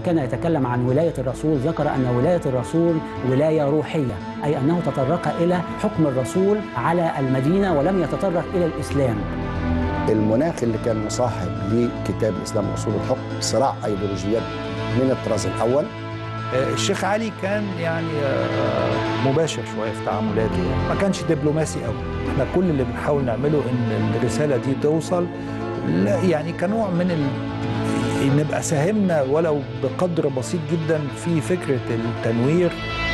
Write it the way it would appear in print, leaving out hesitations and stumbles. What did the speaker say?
كان يتكلم عن ولاية الرسول ذكر أن ولاية الرسول ولاية روحية، أي أنه تطرق إلى حكم الرسول على المدينة ولم يتطرق إلى الإسلام. المناخ اللي كان مصاحب لكتاب الإسلام وأصول الحكم صراع أيديولوجيات من الطراز الأول. الشيخ علي كان يعني مباشر شويه في تعاملاته، ما كانش دبلوماسي قوي. احنا كل اللي بنحاول نعمله ان الرساله دي توصل، يعني كنوع من نبقى ساهمنا ولو بقدر بسيط جدا في فكره التنوير